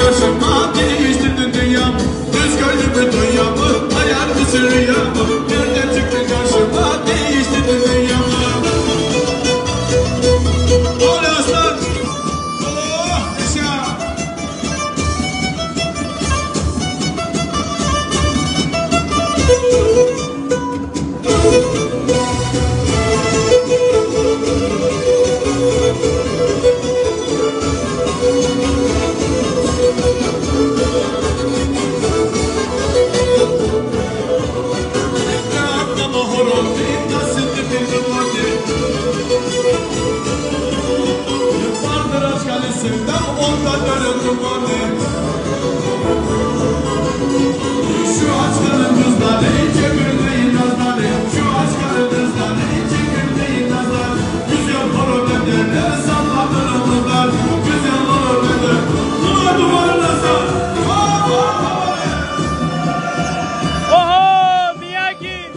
karşıma değiştirdin dünyamı. Düz gönlümü dünyamı, hayal mısın rüyamı? Nereden çıktın karşıma değiştirdin dünyamı. Oley aslan. Oh yaşa. Şu açların kızları çekirdeğin nazları, şu açların kızları çekirdeğin nazları. Güzel horonlar sallanır omuzlar, güzel horonlar duvar duvarına sar. Oho Miyagi.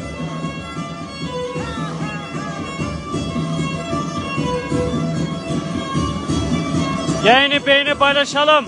Yayını beğeni paylaşalım.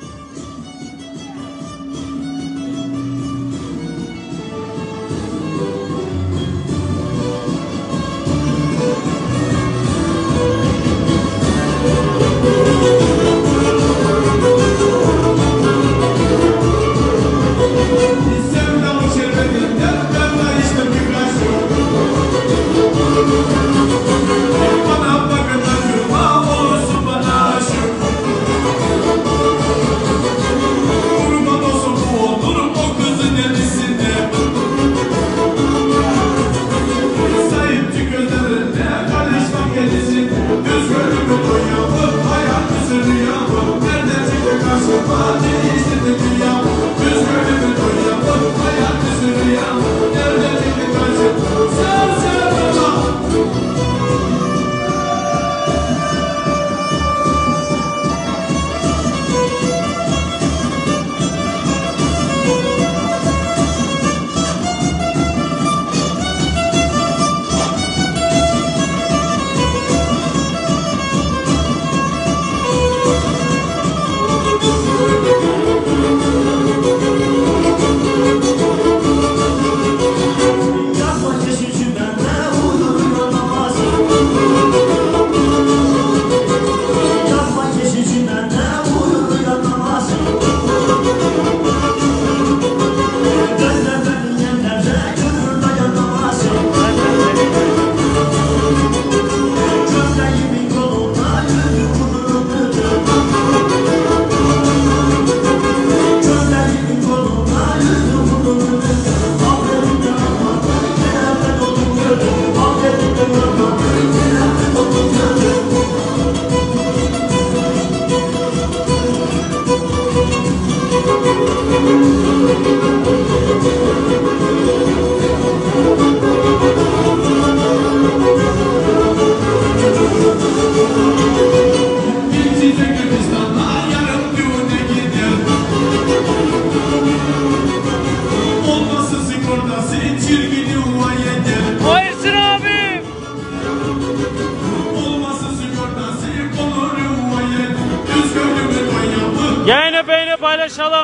Yayını beğeni paylaşalım.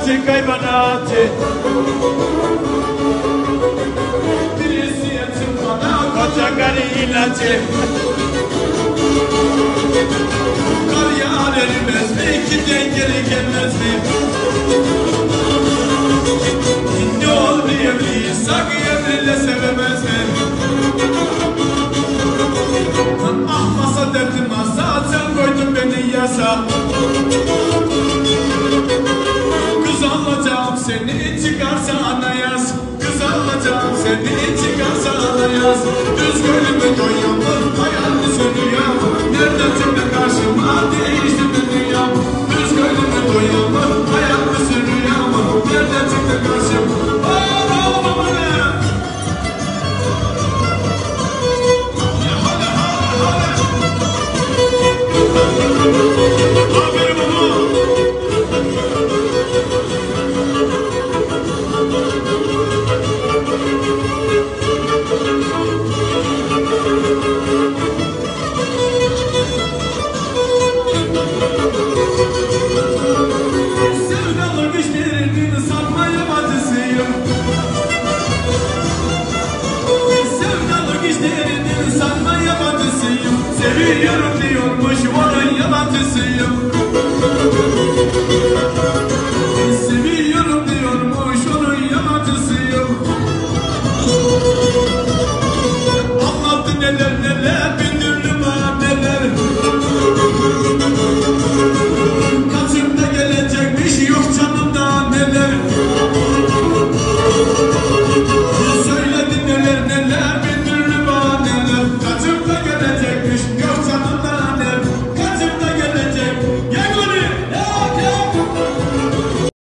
Hayvanatçı kayvanatçı birisi yetim bana koca karı ilacı. Kar yağar erimez mi? İkiden geri gelmez mi? Ne oldu evliyiz? Sanki evliyle sevemez mi? Ah masa derdim masa, sen koydun beni yasa. Kız alacağım seni çıkarsa ana yaz. Kız alacağım seni çıkarsa ana yaz. Düz gönlümü doyuyor hayal misin rüya? Nereden çıktı karşıma değişti mi dünya? Düz gönlümü doyuyor hayal misin rüya? Nereden çıktı karşıma? Sevdalık işlerini sanma yabancısıyım. Sevdalık işlerini sanma yabancısıyım. Seviyorum diyormuş onun yalancısıyım.